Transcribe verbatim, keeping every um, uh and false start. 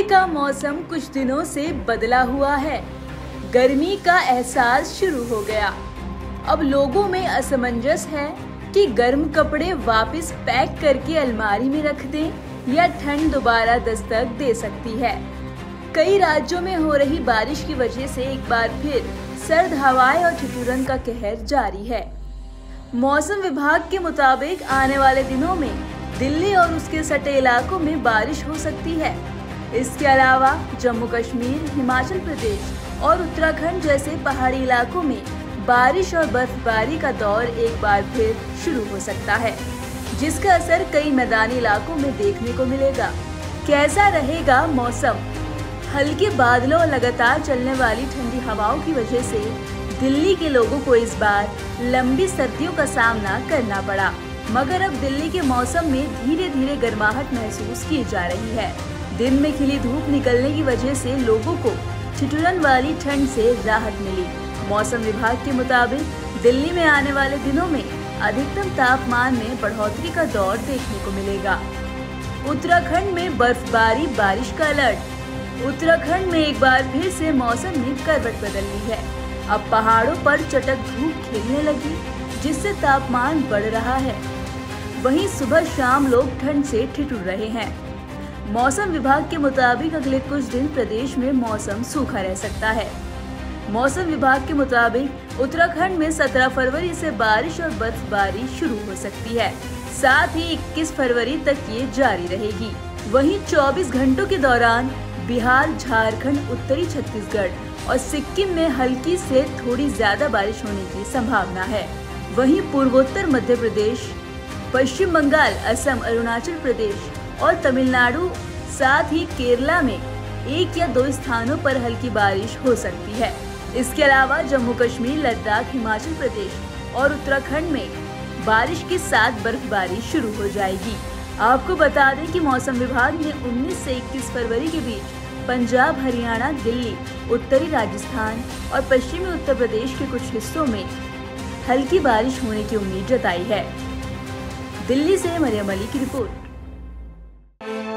का मौसम कुछ दिनों से बदला हुआ है। गर्मी का एहसास शुरू हो गया। अब लोगों में असमंजस है कि गर्म कपड़े वापस पैक करके अलमारी में रख दें या ठंड दोबारा दस्तक दे सकती है। कई राज्यों में हो रही बारिश की वजह से एक बार फिर सर्द हवाएं और ठिठुरन का कहर जारी है। मौसम विभाग के मुताबिक आने वाले दिनों में दिल्ली और उसके सटे इलाकों में बारिश हो सकती है। इसके अलावा जम्मू कश्मीर, हिमाचल प्रदेश और उत्तराखंड जैसे पहाड़ी इलाकों में बारिश और बर्फबारी का दौर एक बार फिर शुरू हो सकता है, जिसका असर कई मैदानी इलाकों में देखने को मिलेगा। कैसा रहेगा मौसम? हल्के बादलों और लगातार चलने वाली ठंडी हवाओं की वजह से दिल्ली के लोगों को इस बार लंबी सर्दियों का सामना करना पड़ा, मगर अब दिल्ली के मौसम में धीरे धीरे गर्माहट महसूस की जा रही है। दिन में खिली धूप निकलने की वजह से लोगों को ठिठुरन वाली ठंड से राहत मिली। मौसम विभाग के मुताबिक दिल्ली में आने वाले दिनों में अधिकतम तापमान में बढ़ोतरी का दौर देखने को मिलेगा। उत्तराखंड में बर्फबारी, बारिश का अलर्ट। उत्तराखंड में एक बार फिर से मौसम ने करवट बदल ली है। अब पहाड़ों पर चटक धूप खिलने लगी, जिससे तापमान बढ़ रहा है। वहीं सुबह शाम लोग ठंड से ठिठुर रहे हैं। मौसम विभाग के मुताबिक अगले कुछ दिन प्रदेश में मौसम सूखा रह सकता है। मौसम विभाग के मुताबिक उत्तराखंड में सत्रह फरवरी से बारिश और बर्फबारी शुरू हो सकती है। साथ ही इक्कीस फरवरी तक ये जारी रहेगी। वहीं चौबीस घंटों के दौरान बिहार, झारखंड, उत्तरी छत्तीसगढ़ और सिक्किम में हल्की से थोड़ी ज्यादा बारिश होने की संभावना है। वहीं पूर्वोत्तर मध्य प्रदेश, पश्चिम बंगाल, असम, अरुणाचल प्रदेश और तमिलनाडु, साथ ही केरला में एक या दो स्थानों पर हल्की बारिश हो सकती है। इसके अलावा जम्मू कश्मीर, लद्दाख, हिमाचल प्रदेश और उत्तराखंड में बारिश के साथ बर्फबारी शुरू हो जाएगी। आपको बता दें कि मौसम विभाग ने उन्नीस से इक्कीस फरवरी के बीच पंजाब, हरियाणा, दिल्ली, उत्तरी राजस्थान और पश्चिमी उत्तर प्रदेश के कुछ हिस्सों में हल्की बारिश होने की उम्मीद जताई है। दिल्ली से मरियम अली की रिपोर्ट।